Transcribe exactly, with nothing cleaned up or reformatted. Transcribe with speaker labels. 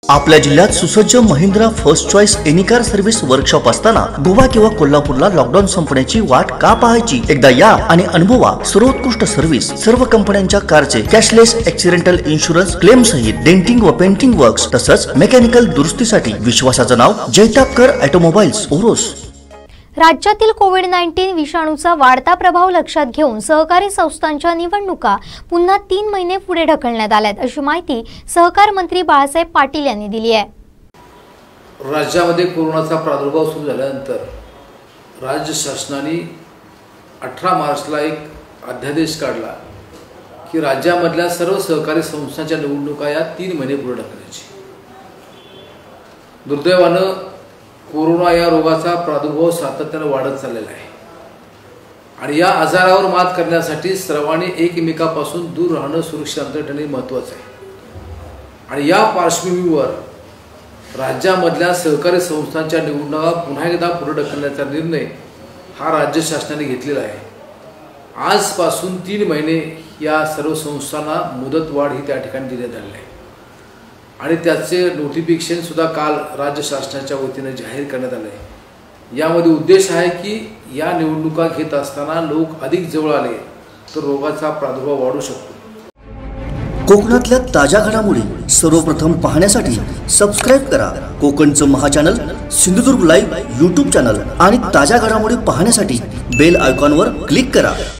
Speaker 1: आपल्या जिल्ह्यात सुसज्ज Mahindra first choice any car service workshop असताना गोवा किंवा कोल्हापूरला लॉकडाऊन संपण्याची वाट का पाहायची? एकदा या आणि अनुभवा सर्वोत्कृष्ट सर्व्हिस। सर्व कंपन्यांच्या कारचे कॅशलेस ॲक्सिडेंटल इन्शुरन्स क्लेम सहित डेंटिंग व पेंटिंग वर्क्स तसंच मेकॅनिकल दुरुस्तीसाठी विश्वासाचं नाव जैतापकर ऑटोमोबाईल्स ओरोस।
Speaker 2: राज्यातील कोविड नाईन्टीन विषाणूचा वाढता प्रभाव लक्षात घेऊन सहकारी संस्थांच्या निवडणुका पुन्हा तीन महिने पुढे ढकलण्यात आल्यात अशी माहिती सहकार मंत्री बाळासाहेब पाटील यांनी दिली आहे।
Speaker 3: राज्यामध्ये कोरोनाचा प्रादुर्भाव सुरू झाल्यानंतर राज्य शासनाने अठरा मार्चला एक अध्यादेश काढला की राज्यामधल्या सर्व सहकारी संस्थांच्या निवडणुका या तीन महिने पुढे ढकलण्याची। दुर्दैवानं कोरोना या रोगाचा प्रादुर्भाव सातत्याने वाढत चाललेला आहे आणि या आजारावर मात करण्यासाठी सर्वांनी एकमेकांपासून दूर राहणं सुरक्षित अंतर ठेवणे महत्त्वाचं आहे। आणि या पार्श्वभूमीवर राज्यामधल्या सहकारी संस्थांच्या निवडणुका पुन्हा एकदा पुढे ढकलण्याचा निर्णय हा राज्य शासनाने घेतलेला आहे। आजपासून तीन महिने या सर्व संस्थांना मुदतवाढ ही त्या ठिकाणी देण्यात आली आहे आणि त्याचे नोटिफिकेशन सुद्धा काल राज्य शासनाच्या वतीने जाहीर करण्यात आले आहे। यामध्ये उद्देश आहे की या निवडणुका घेत असताना लोक अधिक जवळ आले तर रोगाचा प्रादुर्भाव वाढू शकतो।
Speaker 1: कोकणातल्या ताज्या घडामोडी सर्वप्रथम पाहण्यासाठी सबस्क्राइब करा कोकणचं महा channel Sindhudurg live YouTube channel आणि ताज्या घडामोडी पाहण्यासाठी बेल आयकॉनवर क्लिक करा।